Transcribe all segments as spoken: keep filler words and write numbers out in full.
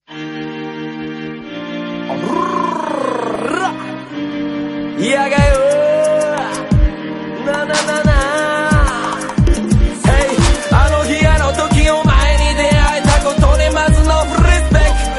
いやがよななななHeyあの日あの時お前に出会えたことにまずのリスペクト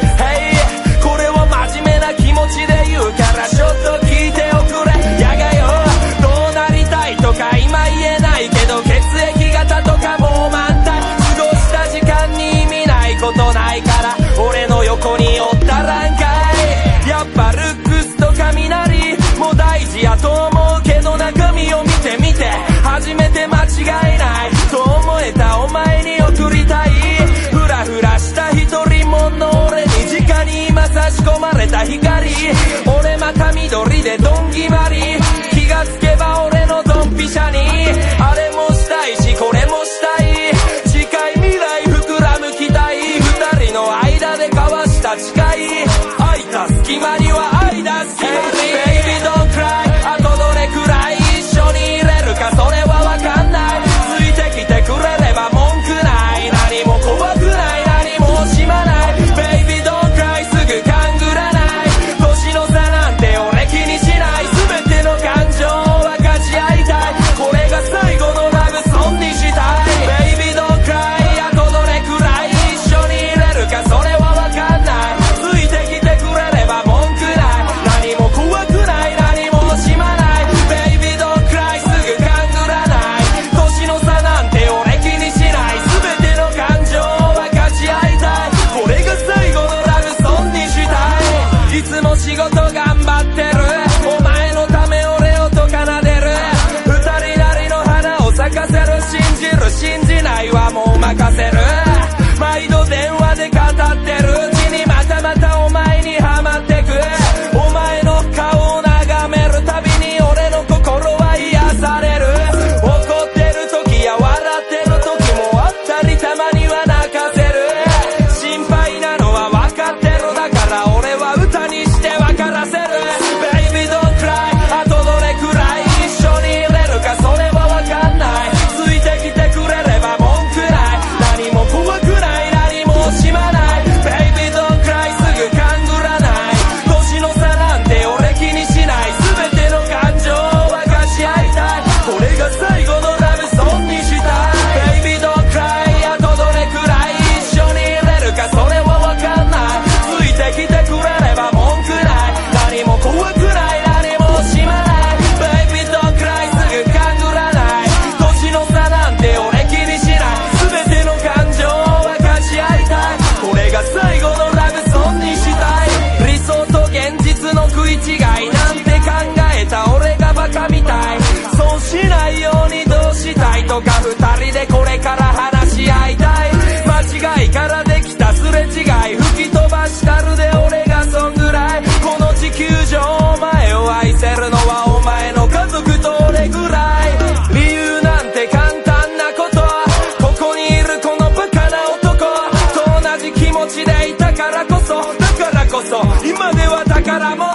Hey これは真面目な気持ちで言うからちょっと聞いておくれやがよどうなりたいとか今言えないけど血液型とかもう満タン過ごした時間に意味ないことないから俺の横におったらんかいやっぱルックスと雷も大事やと思うけど中身を見てみて初めて間違いないと思えたお前に送りたいフラフラした一人もんの俺に直に今差し込まれた光俺また緑でドン決まり気がつけば俺のドンピシャにあれもしたいしこれもしたい近い未来膨らむ期待二人の間で交わした誓い空いた隙間には愛だ隙間に Baby don't cry あとどれくらい一緒にいれるかそれはわかんないついてきてくれれば文句ない何も怖くない何も惜しまない Baby don't cry すぐ勘ぐらない年の差なんて俺気にしない全ての感情を分かち合いたいこれが最後のラブソングにしたい Baby don't cry あとどれくらい一緒にいれるかそれはわかんないついてきてくれれば文句ない何も怖くない何も惜しまない Baby don't cry すぐ勘ぐらない年の差なんて俺気にしない全ての感情を分かち合いたいこれが最後のラブソングにしたいいつも仕事頑張ってるお前のため俺をと奏でる二人なりの花を咲かせる信じる信じないはもう任せる毎度電話で語ってるうちにまたまたお前にハマってくお前の顔を眺めるたびに俺の心は癒される怒ってる時や笑ってる時もあったりたまには泣かせる心配なのは分かってるだから俺は歌にして分からせる Baby don't cry あとどれくらい一緒にいれるかそれは分かんないついてきてくれれば文句ない何も怖くない何も惜しまない Baby don't cry すぐ勘ぐらない年の差なんて俺気にしない全ての感情を分かち合いたいこれが最後のラブソングにしたい Baby don't cry あとどれくらい一緒にいれるかそれは分かんないついてきてくれれば文句ない何も怖くない何も惜しまない Baby don't cry すぐ勘ぐらない年の差なんて俺気にしない全ての感情を分かち合いたいこれが最後のラブソングにしたい理想と現実の食い違いなんて考えた俺がバカみたいそうしないようにどうしたいとか二人でこれから話し合いたい間違いからできたすれ違い吹き飛ばしたるで俺がそんぐらいこの地球上お前を愛せるのはお前の家族と俺ぐらい理由なんて簡単なことここにいるこのバカな男と同じ気持ちでいたからこそだからこそ今では宝物